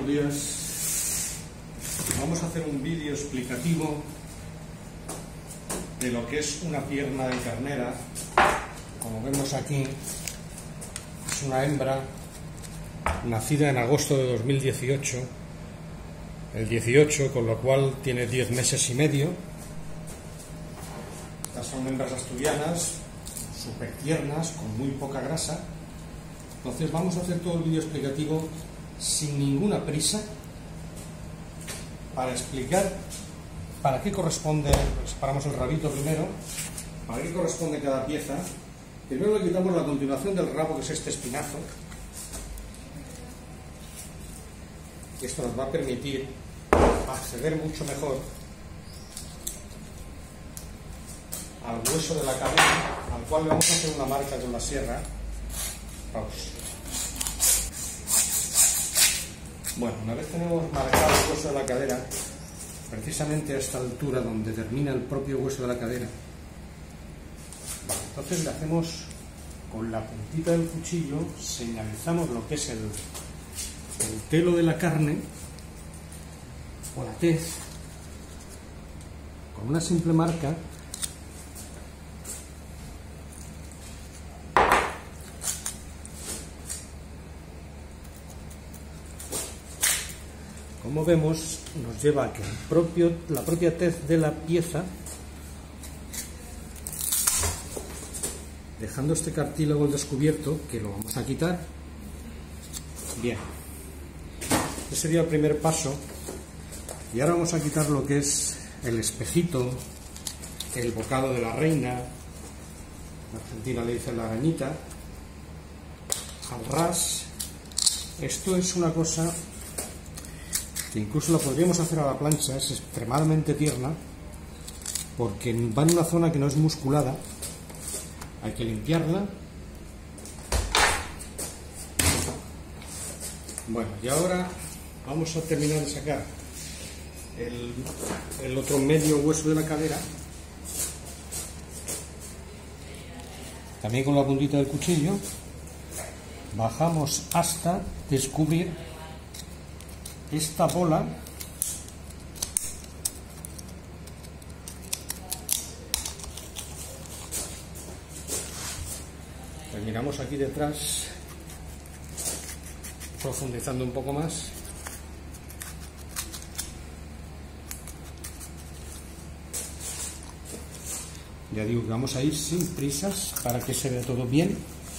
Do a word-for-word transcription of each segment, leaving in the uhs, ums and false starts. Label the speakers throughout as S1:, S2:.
S1: buenos días. Vamos a hacer un vídeo explicativo de lo que es una pierna de ternera. Como vemos aquí, es una hembra nacida en agosto de dos mil dieciocho, el dieciocho, con lo cual tiene diez meses y medio. Estas son hembras asturianas, súper tiernas, con muy poca grasa. Entonces vamos a hacer todo el vídeo explicativo sin ninguna prisa para explicar para qué corresponde. Separamos el rabito primero, para qué corresponde cada pieza. Primero le quitamos la continuación del rabo, que es este espinazo. Esto nos va a permitir acceder mucho mejor al hueso de la cabeza, al cual le vamos a hacer una marca con la sierra. Pausa. Bueno, una vez tenemos marcado el hueso de la cadera, precisamente a esta altura donde termina el propio hueso de la cadera, vale, entonces le hacemos con la puntita del cuchillo, señalizamos lo que es el, el telo de la carne o la tez, con una simple marca. Como vemos, nos lleva a que el propio, la propia tez de la pieza, dejando este cartílago al descubierto, que lo vamos a quitar. Bien, este sería el primer paso. Y ahora vamos a quitar lo que es el espejito, el bocado de la reina, en Argentina le dicen la arañita, al ras. Esto es una cosa que incluso la podríamos hacer a la plancha, es extremadamente tierna, porque va en una zona que no es musculada, hay que limpiarla. Bueno, y ahora vamos a terminar de sacar el, el otro medio hueso de la cadera, también con la puntita del cuchillo, bajamos hasta descubrir esta bola terminamos aquí detrás, profundizando un poco más. Ya digo que vamos a ir sin prisas para que se vea todo bien.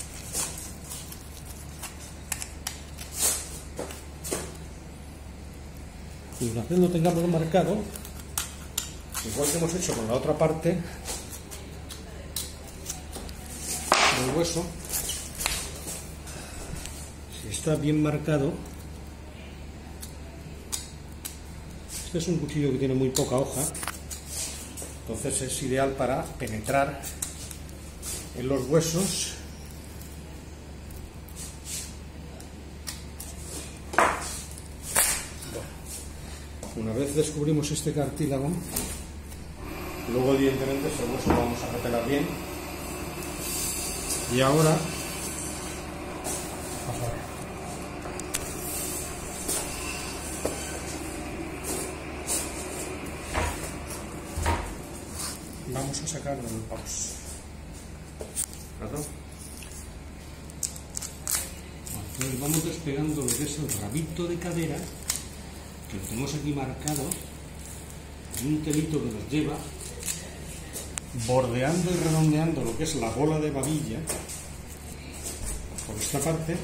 S1: Y una vez lo tengamos marcado, igual que hemos hecho con la otra parte del hueso, si está bien marcado, este es un cuchillo que tiene muy poca hoja, entonces es ideal para penetrar en los huesos. Una vez descubrimos este cartílago, luego evidentemente ese hueso lo vamos a repelar bien. Y ahora vamos a sacar el paus. ¿Perdón? Entonces vamos despegando lo que es el rabito de cadera, que lo tenemos aquí marcado en un telito que nos lleva bordeando y redondeando lo que es la bola de babilla por esta parte.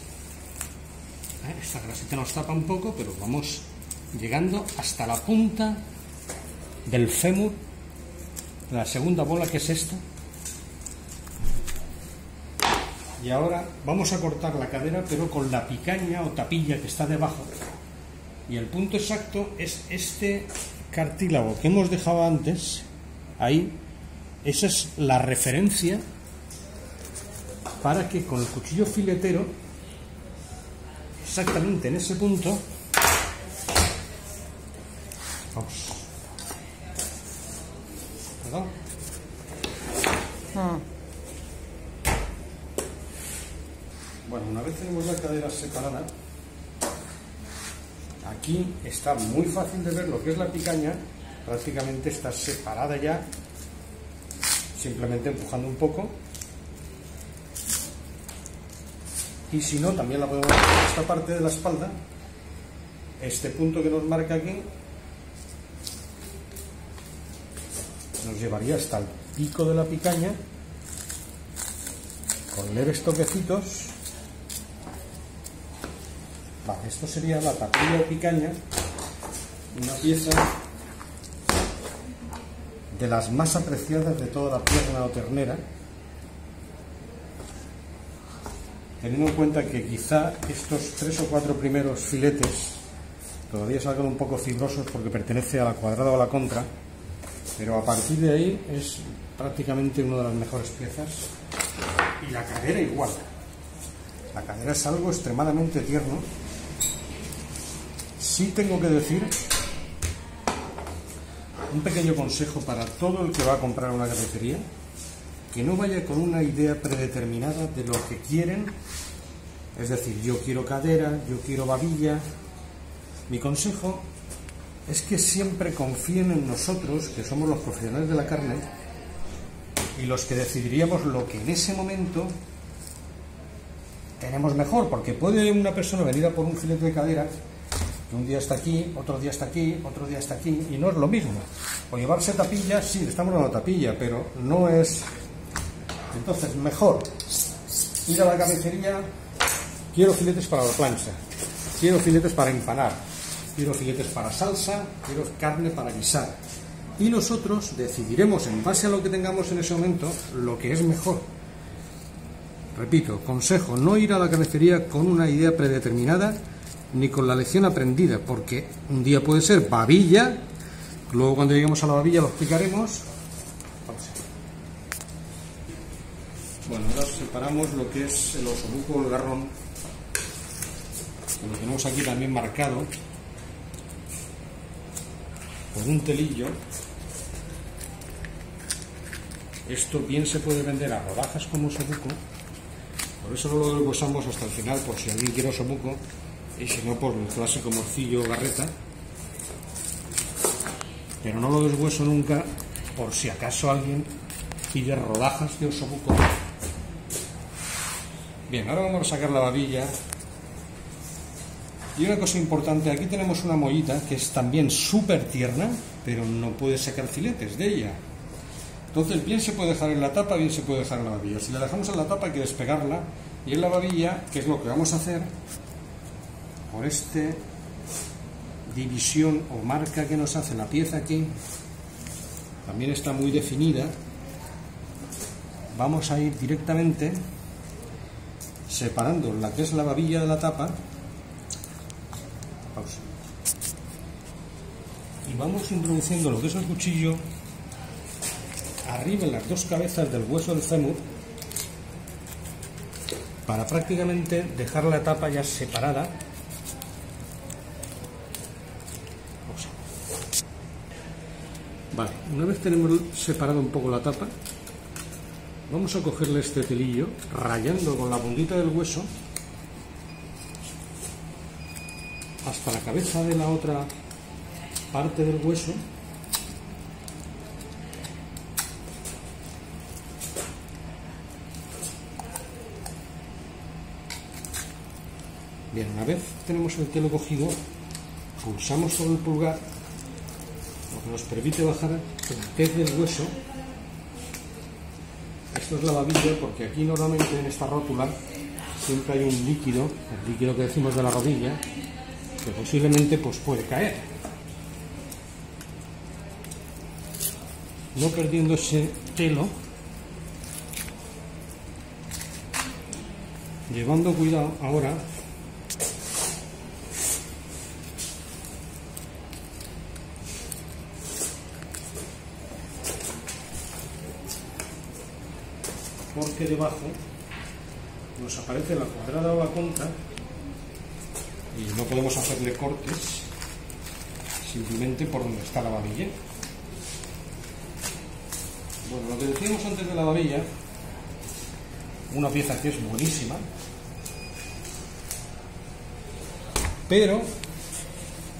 S1: Esta grasita nos tapa un poco, pero vamos llegando hasta la punta del fémur, la segunda bola, que es esta. Y ahora vamos a cortar la cadera, pero con la picaña o tapilla que está debajo. Y el punto exacto es este cartílago que hemos dejado antes, ahí. Esa es la referencia para que con el cuchillo filetero, exactamente en ese punto, vamos, ¿perdón? Ah. Bueno, una vez tenemos la cadera separada, aquí está muy fácil de ver lo que es la picaña, prácticamente está separada ya, simplemente empujando un poco. Y si no, también la podemos hacer en esta parte de la espalda, este punto que nos marca aquí, nos llevaría hasta el pico de la picaña, con leves toquecitos. Vale, esto sería la tapilla de picaña, una pieza de las más apreciadas de toda la pierna o ternera, teniendo en cuenta que quizá estos tres o cuatro primeros filetes todavía salgan un poco fibrosos porque pertenece a la cuadrada o a la contra, pero a partir de ahí es prácticamente una de las mejores piezas. Y la cadera igual, la cadera es algo extremadamente tierno. Sí tengo que decir, un pequeño consejo para todo el que va a comprar una carnicería, que no vaya con una idea predeterminada de lo que quieren, es decir, yo quiero cadera, yo quiero babilla. Mi consejo es que siempre confíen en nosotros, que somos los profesionales de la carne, y los que decidiríamos lo que en ese momento tenemos mejor, porque puede una persona venir a por un filete de cadera, que un día está aquí, otro día está aquí, otro día está aquí, y no es lo mismo. O llevarse tapilla, sí, le estamos dando tapilla, pero no es... Entonces, mejor ir a la carnicería, quiero filetes para la plancha, quiero filetes para empanar, quiero filetes para salsa, quiero carne para guisar. Y nosotros decidiremos, en base a lo que tengamos en ese momento, lo que es mejor. Repito, consejo, no ir a la carnicería con una idea predeterminada ni con la lección aprendida, porque un día puede ser babilla, luego cuando lleguemos a la babilla lo explicaremos. Bueno, ahora separamos lo que es el osobuco o el garrón, que lo tenemos aquí también marcado con un telillo. Esto bien se puede vender a rodajas como osobuco, por eso no lo deshuesamos hasta el final, por si alguien quiere osobuco, y si no, por el clásico morcillo o garreta, pero no lo deshueso nunca por si acaso alguien pide rodajas de osobuco. Bien, ahora vamos a sacar la babilla. Y una cosa importante, aquí tenemos una mollita que es también súper tierna, pero no puede sacar filetes de ella. Entonces, bien se puede dejar en la tapa, bien se puede dejar en la babilla. Si la dejamos en la tapa hay que despegarla, y en la babilla, que es lo que vamos a hacer, por esta división o marca que nos hace la pieza aquí, también está muy definida, vamos a ir directamente separando la que es la babilla de la tapa. Pausa. Y vamos introduciendo lo que es el cuchillo arriba en las dos cabezas del hueso del fémur, para prácticamente dejar la tapa ya separada. Pausa. Vale, una vez tenemos separado un poco la tapa, vamos a cogerle este telillo, rayando con la puntita del hueso hasta la cabeza de la otra parte del hueso. Bien, una vez tenemos el telo cogido, pulsamos sobre el pulgar, lo que nos permite bajar el pez del hueso. Esto es la babilla, porque aquí normalmente en esta rótula siempre hay un líquido, el líquido que decimos de la rodilla, que posiblemente pues puede caer. No perdiendo ese telo, llevando cuidado ahora porque debajo nos aparece la cuadrada o la contra y no podemos hacerle cortes simplemente por donde está la babilla. Bueno, lo que decíamos antes de la babilla, una pieza que es buenísima, pero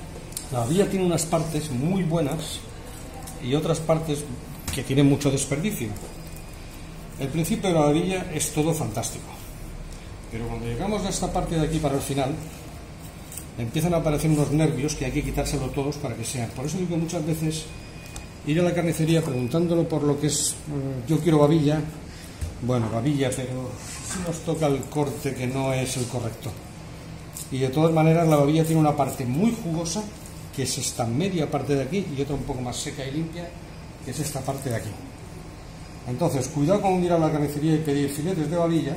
S1: La babilla tiene unas partes muy buenas y otras partes que tienen mucho desperdicio. El principio de la babilla es todo fantástico, pero cuando llegamos a esta parte de aquí para el final, empiezan a aparecer unos nervios que hay que quitárselo todos para que sean. Por eso digo que muchas veces ir a la carnicería preguntándolo por lo que es, yo quiero babilla, bueno, babilla, pero si nos toca el corte que no es el correcto. Y de todas maneras la babilla tiene una parte muy jugosa, que es esta media parte de aquí, y otra un poco más seca y limpia, que es esta parte de aquí. Entonces, cuidado con ir a la carnicería y pedir filetes de babilla.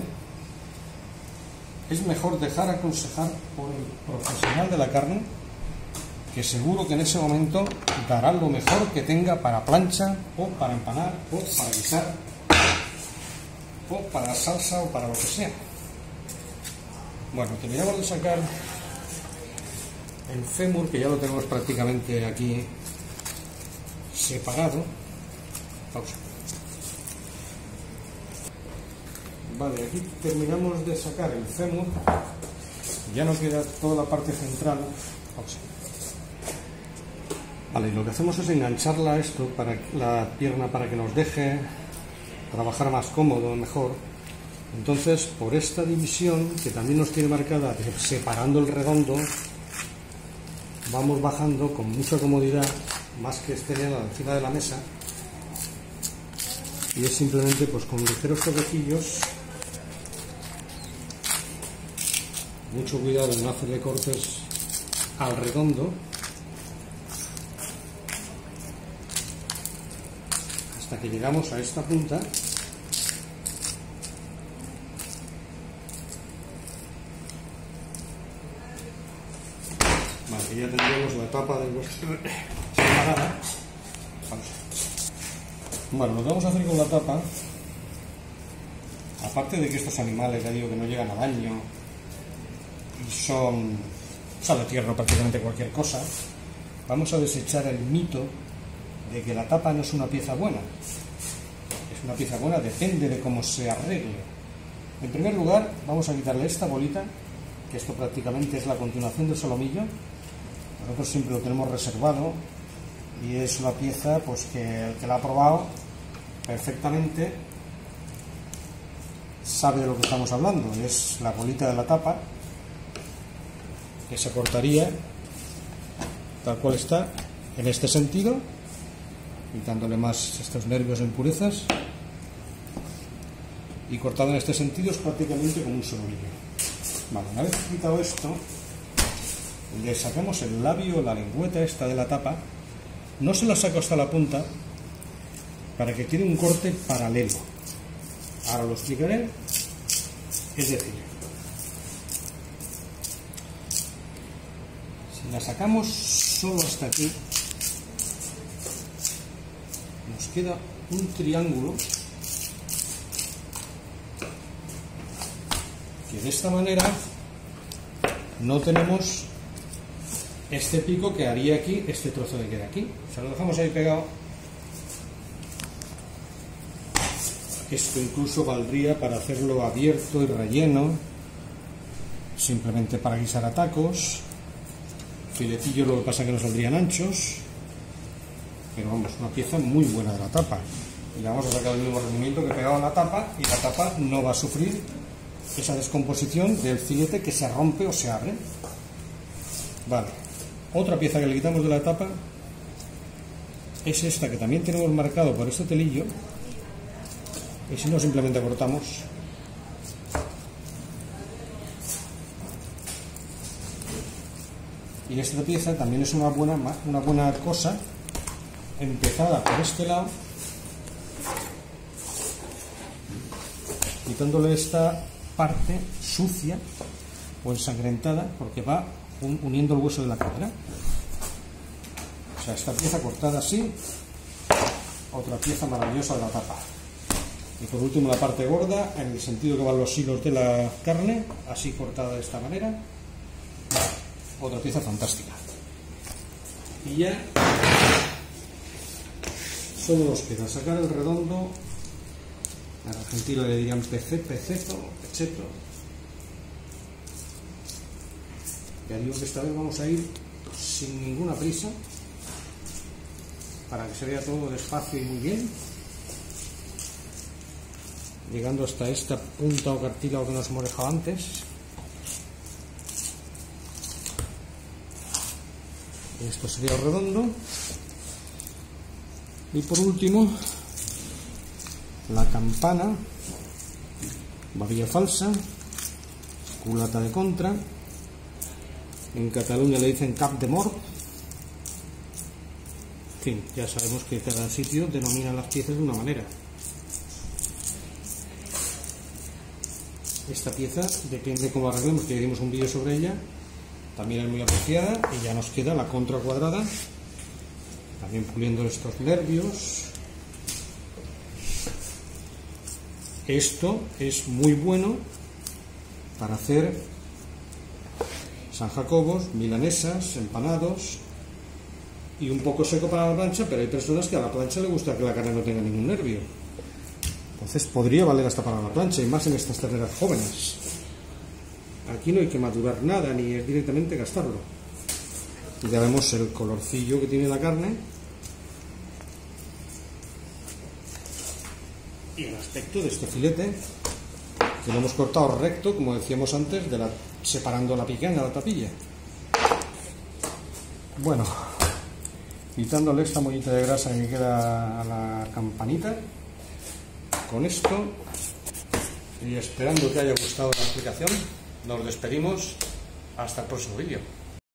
S1: Es mejor dejar aconsejar por el profesional de la carne, que seguro que en ese momento dará lo mejor que tenga para plancha, o para empanar, o para guisar, o para salsa, o para lo que sea. Bueno, terminamos de sacar el fémur, que ya lo tenemos prácticamente aquí separado. Pausa. Vale, aquí terminamos de sacar el fémur, ya nos queda toda la parte central. Pausa. Vale, y lo que hacemos es engancharla a esto, para la pierna, para que nos deje trabajar más cómodo, mejor. Entonces, por esta división, que también nos tiene marcada separando el redondo, vamos bajando con mucha comodidad, más que esté encima de la mesa, y es simplemente pues con ligeros toquecillos. Mucho cuidado en no hacerle cortes al redondo, hasta que llegamos a esta punta. Vale, ya tendríamos la tapa de vuestra separada. Bueno, lo que vamos a hacer con la tapa, aparte de que estos animales, ya digo que no llegan a daño y son, sale tierno prácticamente cualquier cosa, vamos a desechar el mito de que la tapa no es una pieza buena. Es una pieza buena, depende de cómo se arregle. En primer lugar, vamos a quitarle esta bolita, que esto prácticamente es la continuación del solomillo. Nosotros siempre lo tenemos reservado y es una pieza pues que el que la ha probado perfectamente sabe de lo que estamos hablando. Es la bolita de la tapa, que se cortaría tal cual está, en este sentido, quitándole más estos nervios e impurezas, y cortado en este sentido es prácticamente como un solomillo. Vale, una vez quitado esto, le sacamos el labio, la lengüeta esta de la tapa. No se la saco hasta la punta para que quede un corte paralelo. Ahora lo explicaré. Es decir, si la sacamos solo hasta aquí, nos queda un triángulo que de esta manera no tenemos este pico que haría aquí, este trozo que queda aquí. O sea, lo dejamos ahí pegado. Esto incluso valdría para hacerlo abierto y relleno, simplemente para guisar a tacos. Filetillos, lo que pasa es que no saldrían anchos, pero vamos, una pieza muy buena de la tapa. Y le vamos a sacar el mismo rendimiento que pegado en la tapa, y la tapa no va a sufrir esa descomposición del filete que se rompe o se abre. Vale, otra pieza que le quitamos de la tapa es esta, que también tenemos marcado por este telillo, y si no, simplemente cortamos. Y esta pieza también es una buena, una buena cosa, empezada por este lado, quitándole esta parte sucia o ensangrentada, porque va uniendo el hueso de la cadera. O sea, esta pieza cortada así, otra pieza maravillosa de la tapa. Y por último la parte gorda, en el sentido que van los hilos de la carne, así cortada de esta manera. Otra pieza fantástica. Y ya solo nos queda sacar el redondo. En argentino le dirían pece, peceto, pecheto. Ya digo que esta vez vamos a ir sin ninguna prisa, para que se vea todo despacio y muy bien, llegando hasta esta punta o cartílago que nos hemos dejado antes. Esto sería redondo. Y por último, la campana, babilla falsa, culata de contra. En Cataluña le dicen cap de mort. En fin, ya sabemos que cada sitio denomina las piezas de una manera. Esta pieza, depende de cómo arreglemos, que dimos un vídeo sobre ella, también es muy apreciada. Y ya nos queda la contra cuadrada, también puliendo estos nervios. Esto es muy bueno para hacer San Jacobos, milanesas, empanados, y un poco seco para la plancha, pero hay personas que a la plancha le gusta que la carne no tenga ningún nervio. Entonces podría valer hasta para la plancha, y más en estas terneras jóvenes. Aquí no hay que madurar nada, ni es directamente gastarlo. Y ya vemos el colorcillo que tiene la carne y el aspecto de este filete, que lo hemos cortado recto, como decíamos antes, de la, separando la picaña de la tapilla. Bueno, quitándole esta mollita de grasa que me queda a la campanita, con esto, y esperando que haya gustado la explicación, nos despedimos hasta el próximo vídeo.